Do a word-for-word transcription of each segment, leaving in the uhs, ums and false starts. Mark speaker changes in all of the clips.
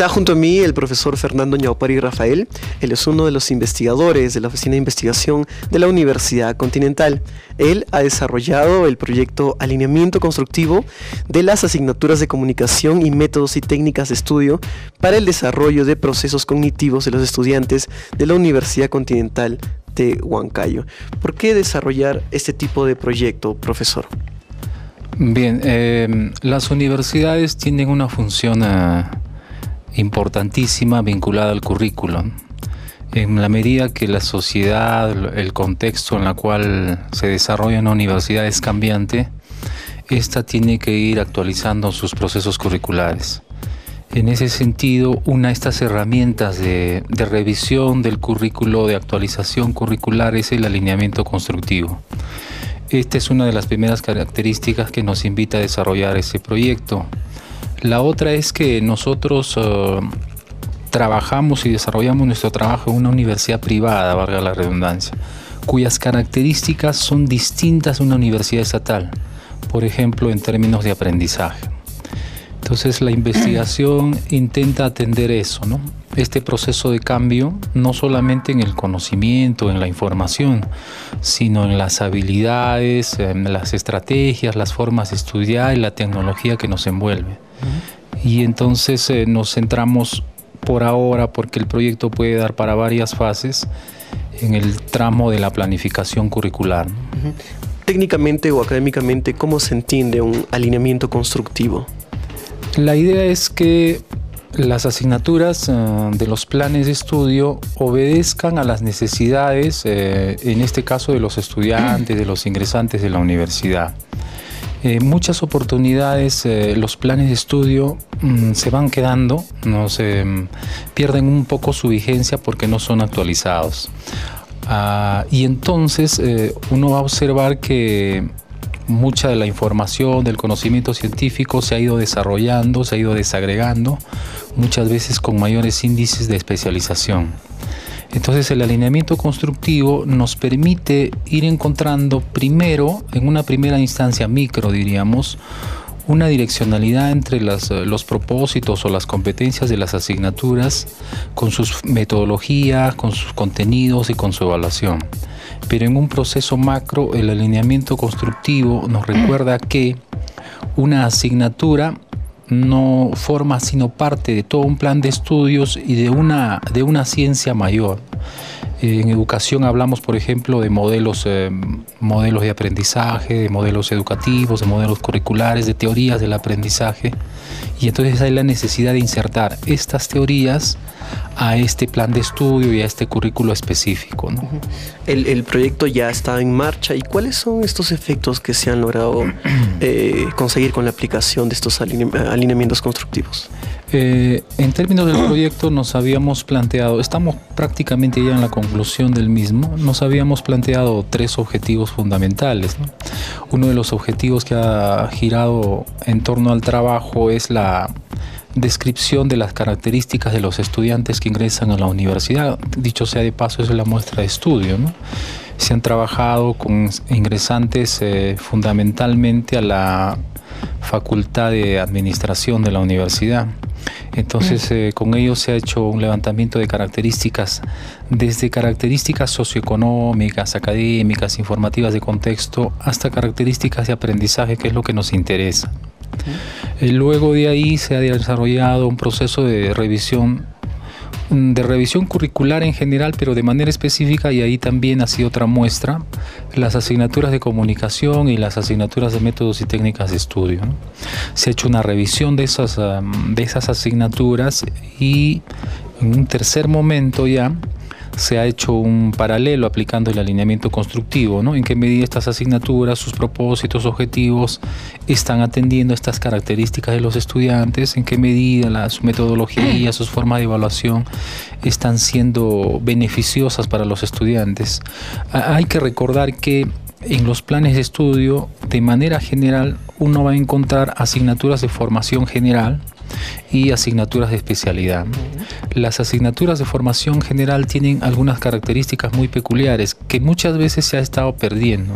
Speaker 1: Está junto a mí el profesor Fernando Ñaupari Rafael. Él es uno de los investigadores de la Oficina de Investigación de la Universidad Continental. Él ha desarrollado el proyecto Alineamiento Constructivo de las asignaturas de Comunicación y Métodos y Técnicas de Estudio para el desarrollo de procesos cognitivos de los estudiantes de la Universidad Continental de Huancayo. ¿Por qué desarrollar este tipo de proyecto, profesor?
Speaker 2: Bien, eh, las universidades tienen una función uh, importantísima vinculada al currículum. En la medida que la sociedad, el contexto en el cual se desarrolla una universidad es cambiante, esta tiene que ir actualizando sus procesos curriculares. En ese sentido, una de estas herramientas de, de revisión del currículo, de actualización curricular, es el alineamiento constructivo. Esta es una de las primeras características que nos invita a desarrollar ese proyecto. La otra es que nosotros uh, trabajamos y desarrollamos nuestro trabajo en una universidad privada, valga la redundancia, cuyas características son distintas de una universidad estatal, por ejemplo, en términos de aprendizaje. Entonces, la investigación intenta atender eso, ¿no? Este proceso de cambio, no solamente en el conocimiento, en la información, sino en las habilidades, en las estrategias, las formas de estudiar y la tecnología que nos envuelve. Uh-huh. Y entonces eh, nos centramos por ahora, porque el proyecto puede dar para varias fases, en el tramo de la planificación curricular.
Speaker 1: Uh-huh. Técnicamente o académicamente, ¿cómo se entiende un alineamiento constructivo?
Speaker 2: La idea es que las asignaturas uh, de los planes de estudio obedezcan a las necesidades, eh, en este caso de los estudiantes, de los ingresantes de la universidad. En eh, muchas oportunidades eh, los planes de estudio mm, se van quedando, no se, mm, pierden un poco su vigencia porque no son actualizados. Uh, y entonces eh, uno va a observar que mucha de la información, del conocimiento científico se ha ido desarrollando, se ha ido desagregando, muchas veces con mayores índices de especialización. Entonces, el alineamiento constructivo nos permite ir encontrando primero, en una primera instancia micro, diríamos, una direccionalidad entre las, los propósitos o las competencias de las asignaturas con sus metodologías, con sus contenidos y con su evaluación. Pero en un proceso macro, el alineamiento constructivo nos recuerda que una asignatura no forma sino parte de todo un plan de estudios y de una, de una ciencia mayor. En educación hablamos, por ejemplo, de modelos, eh, modelos de aprendizaje, de modelos educativos, de modelos curriculares, de teorías del aprendizaje. Y entonces hay la necesidad de insertar estas teorías a este plan de estudio y a este currículo específico, ¿no?
Speaker 1: El, el proyecto ya está en marcha. ¿Y cuáles son estos efectos que se han logrado eh, conseguir con la aplicación de estos aline alineamientos constructivos?
Speaker 2: Eh, en términos del proyecto nos habíamos planteado, estamos prácticamente ya en la conclusión del mismo, nos habíamos planteado tres objetivos fundamentales, ¿no? Uno de los objetivos que ha girado en torno al trabajo es la descripción de las características de los estudiantes que ingresan a la universidad. Dicho sea de paso, es la muestra de estudio, ¿no? Se han trabajado con ingresantes eh, fundamentalmente a la Facultad de Administración de la universidad. Entonces, eh, con ellos se ha hecho un levantamiento de características, desde características socioeconómicas, académicas, informativas de contexto, hasta características de aprendizaje, que es lo que nos interesa. Eh, luego de ahí se ha desarrollado un proceso de revisión, de revisión curricular en general, pero de manera específica, y ahí también ha sido otra muestra, las asignaturas de comunicación y las asignaturas de métodos y técnicas de estudio, ¿no? Se ha hecho una revisión de esas, de esas asignaturas y en un tercer momento ya se ha hecho un paralelo aplicando el alineamiento constructivo, ¿no? En qué medida estas asignaturas, sus propósitos, objetivos, están atendiendo estas características de los estudiantes, en qué medida la, su metodología, sus formas de evaluación están siendo beneficiosas para los estudiantes. Hay que recordar que en los planes de estudio, de manera general, uno va a encontrar asignaturas de formación general y asignaturas de especialidad. Las asignaturas de formación general tienen algunas características muy peculiares que muchas veces se ha estado perdiendo, ¿no?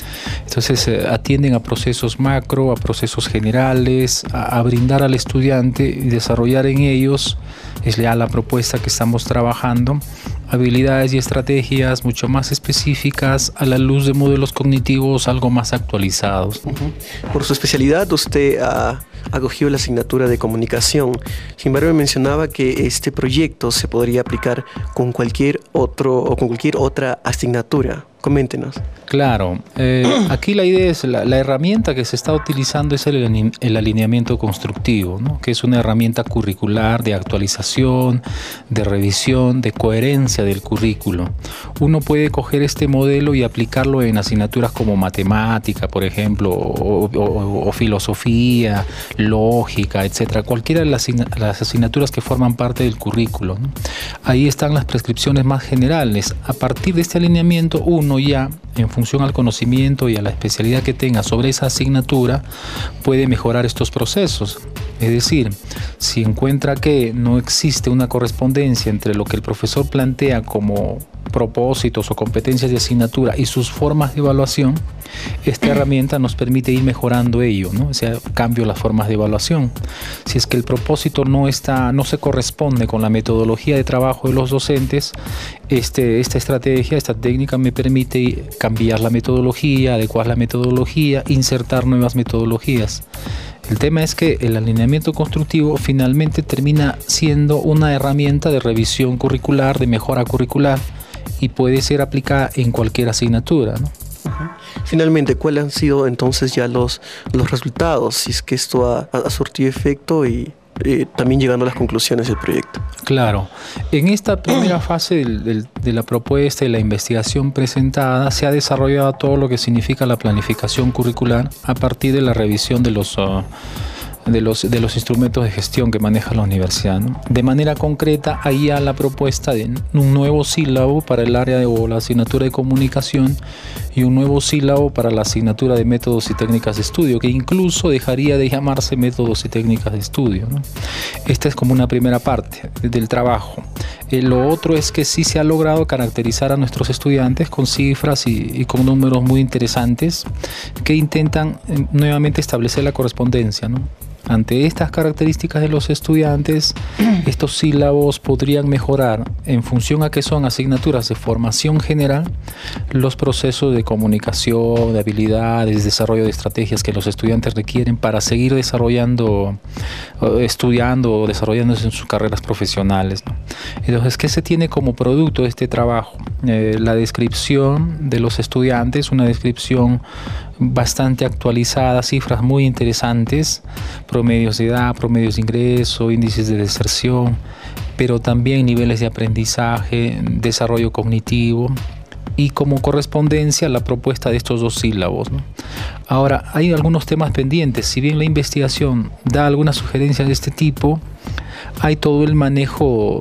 Speaker 2: Entonces eh, atienden a procesos macro, a procesos generales, a, a brindar al estudiante y desarrollar en ellos, es ya la propuesta que estamos trabajando, habilidades y estrategias mucho más específicas a la luz de modelos cognitivos algo más actualizados.
Speaker 1: Uh-huh. Por su especialidad usted ha acogido la asignatura de comunicación. Sin embargo, me mencionaba que este proyecto se podría aplicar con cualquier otro o con cualquier otra asignatura. Coméntenos.
Speaker 2: Claro, eh, aquí la idea es, la, la herramienta que se está utilizando es el, el alineamiento constructivo, ¿no? Que es una herramienta curricular de actualización, de revisión, de coherencia del currículo. Uno puede coger este modelo y aplicarlo en asignaturas como matemática, por ejemplo, o, o, o filosofía, lógica, etcétera. Cualquiera de las, las asignaturas que forman parte del currículo, ¿no? Ahí están las prescripciones más generales. A partir de este alineamiento, uno ya, en función al conocimiento y a la especialidad que tenga sobre esa asignatura, puede mejorar estos procesos. Es decir, si encuentra que no existe una correspondencia entre lo que el profesor plantea como propósitos o competencias de asignatura y sus formas de evaluación, esta herramienta nos permite ir mejorando ello, ¿no? O sea, cambio las formas de evaluación. Si es que el propósito no está, no se corresponde con la metodología de trabajo de los docentes, este, esta estrategia, esta técnica me permite cambiar la metodología, adecuar la metodología, insertar nuevas metodologías. El tema es que el alineamiento constructivo finalmente termina siendo una herramienta de revisión curricular, de mejora curricular, y puede ser aplicada en cualquier asignatura, ¿no?
Speaker 1: Uh-huh. Finalmente, ¿cuáles han sido entonces ya los, los resultados? Si es que esto ha, ha surtido efecto y eh, también llegando a las conclusiones del proyecto.
Speaker 2: Claro, en esta primera fase del, del, de la propuesta y la investigación presentada se ha desarrollado todo lo que significa la planificación curricular a partir de la revisión de los... Uh, De los, de los instrumentos de gestión que maneja la universidad, ¿no? De manera concreta, hay ya la propuesta de un nuevo sílabo para el área de, o la asignatura de comunicación y un nuevo sílabo para la asignatura de métodos y técnicas de estudio, que incluso dejaría de llamarse métodos y técnicas de estudio, ¿no? Esta es como una primera parte del trabajo. Eh, lo otro es que sí se ha logrado caracterizar a nuestros estudiantes con cifras y, y con números muy interesantes que intentan eh, nuevamente establecer la correspondencia, ¿no? Ante estas características de los estudiantes, estos sílabos podrían mejorar, en función a que son asignaturas de formación general, los procesos de comunicación, de habilidades, desarrollo de estrategias que los estudiantes requieren para seguir desarrollando, estudiando o desarrollándose en sus carreras profesionales, ¿no? Entonces, ¿qué se tiene como producto de este trabajo? Eh, la descripción de los estudiantes, una descripción bastante actualizada, cifras muy interesantes, promedios de edad, promedios de ingreso, índices de deserción, pero también niveles de aprendizaje, desarrollo cognitivo y como correspondencia la propuesta de estos dos sílabos, ¿no? Ahora, hay algunos temas pendientes. Si bien la investigación da algunas sugerencias de este tipo, hay todo el manejo,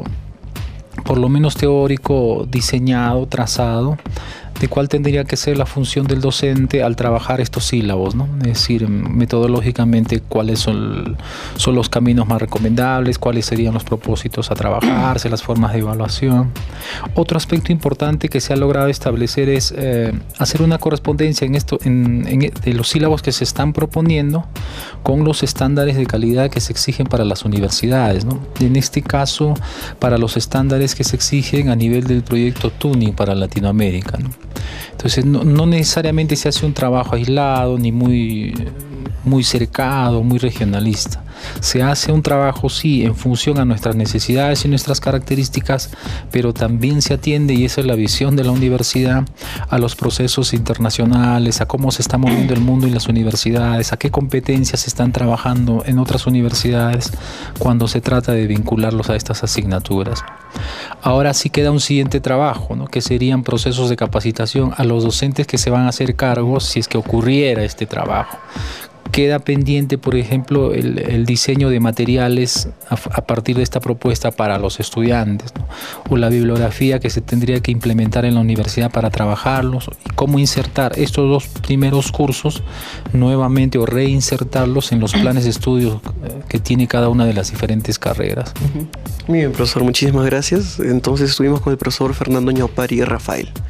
Speaker 2: por lo menos teórico, diseñado, trazado, de cuál tendría que ser la función del docente al trabajar estos sílabos, ¿no? Es decir, metodológicamente cuáles son, son los caminos más recomendables, cuáles serían los propósitos a trabajarse, las formas de evaluación. Otro aspecto importante que se ha logrado establecer es eh, hacer una correspondencia en esto, en, en, de los sílabos que se están proponiendo con los estándares de calidad que se exigen para las universidades, ¿no? En este caso, para los estándares que se exigen a nivel del proyecto Tuning para Latinoamérica, ¿no? Entonces no, no necesariamente se hace un trabajo aislado ni muy, muy cercado, muy regionalista. Se hace un trabajo, sí, en función a nuestras necesidades y nuestras características, pero también se atiende, y esa es la visión de la universidad, a los procesos internacionales, a cómo se está moviendo el mundo y las universidades, a qué competencias se están trabajando en otras universidades cuando se trata de vincularlos a estas asignaturas. Ahora sí queda un siguiente trabajo, ¿no? Que serían procesos de capacitación a los docentes que se van a hacer cargo si es que ocurriera este trabajo. Queda pendiente, por ejemplo, el, el diseño de materiales a, a partir de esta propuesta para los estudiantes, ¿no? O la bibliografía que se tendría que implementar en la universidad para trabajarlos, y cómo insertar estos dos primeros cursos nuevamente o reinsertarlos en los planes de estudio que tiene cada una de las diferentes carreras.
Speaker 1: Uh-huh. Muy bien, profesor, muchísimas gracias. Entonces estuvimos con el profesor Fernando Ñaupari Rafael.